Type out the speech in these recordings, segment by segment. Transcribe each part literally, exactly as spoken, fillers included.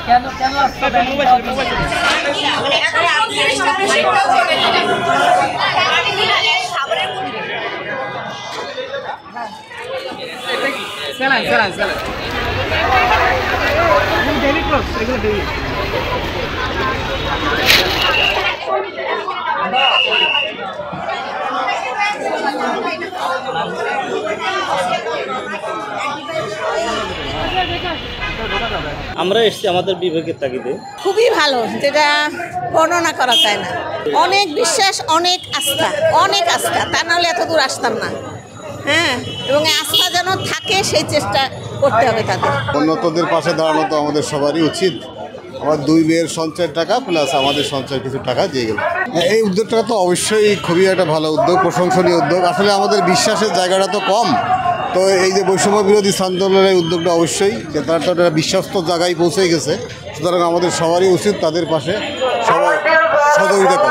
কেন কেন সেলাই সেলাই সেলাই ডেইলি ক্লোজ এগুলো ডেইলি আমরা এসেছি আমাদের বিবেকের তাগিদে। খুবই ভালো, যেটা বর্ণনা করা যায় না। অনেক বিশ্বাস, অনেক আস্থা, অনেক আস্থা, তা নাহলে এত দূর আসতাম না। হ্যাঁ, এবং আস্থা যেন থাকে সেই চেষ্টা করতে হবে তাদের। উন্নতদের পাশে দাঁড়ানো তো আমাদের সবারই উচিত। আমার দুই মেয়ের সঞ্চয়ের টাকা প্লাস আমাদের সঞ্চয় কিছু টাকা দিয়ে গেল। এই উদ্যোগটা তো অবশ্যই খুবই একটা ভালো উদ্যোগ, প্রশংসনীয় উদ্যোগ। আসলে আমাদের বিশ্বাসের জায়গাটা তো কম, তো এই যে বৈষম্য বিরোধী আন্দোলনের উদ্যোগটা অবশ্যই যে তার তো একটা বিশ্বস্ত জায়গায় পৌঁছে গেছে, সুতরাং আমাদের সবারই উচিত তাদের পাশে সবাই সহযোগিতা করা।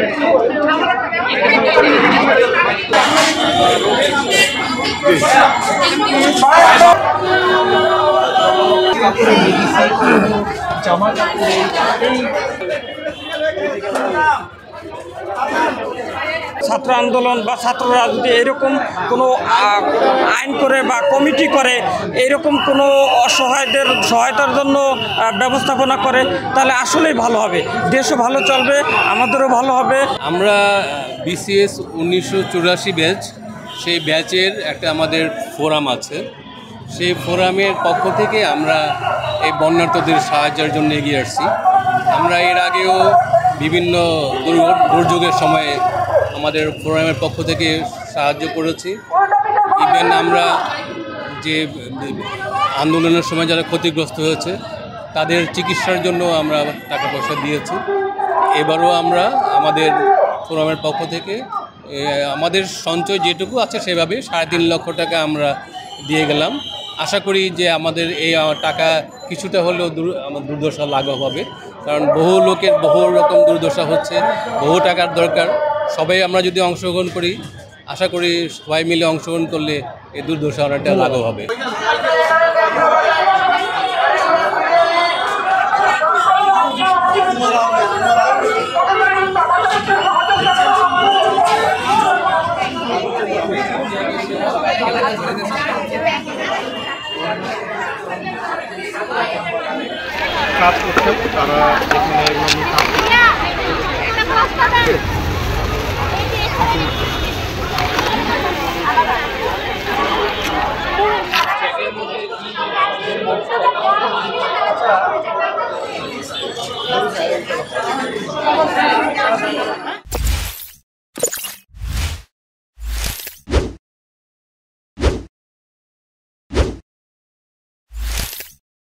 ছাত্র আন্দোলন বা ছাত্ররা যদি এরকম কোনো আইন করে বা কমিটি করে, এরকম কোনো অসহায়দের সহায়তার জন্য ব্যবস্থাপনা করে, তাহলে আসলেই ভালো হবে, দেশও ভালো চলবে, আমাদেরও ভালো হবে। আমরা বিসিএস উনিশশো চুরাশি ব্যাচ, সেই ব্যাচের একটা আমাদের ফোরাম আছে। সেই ফোরামের পক্ষ থেকে আমরা এই বন্যার্তদের সাহায্যের জন্য এগিয়ে আসছি। আমরা এর আগেও বিভিন্ন দুর্যোগের সময়ে আমাদের ফোরামের পক্ষ থেকে সাহায্য করেছি। ইভেন আমরা যে আন্দোলনের সময় যারা ক্ষতিগ্রস্ত হয়েছে তাদের চিকিৎসার জন্য আমরা টাকা পয়সা দিয়েছি। এবারও আমরা আমাদের ফোরামের পক্ষ থেকে আমাদের সঞ্চয় যেটুকু আছে সেভাবে সাড়ে তিন লক্ষ টাকা আমরা দিয়ে গেলাম। আশা করি যে আমাদের এই টাকা কিছুটা হলেও দুর্দশা লাঘব হবে, কারণ বহু লোকের বহু রকম দুর্দশা হচ্ছে, বহু টাকার দরকার। সবাই আমরা যদি অংশগ্রহণ করি, আশা করি সবাই মিলে অংশগ্রহণ করলে এই দুর্দশা অনেকটা লাঘব হবে। কাজ করছেন তারা এখানে আচ্ছা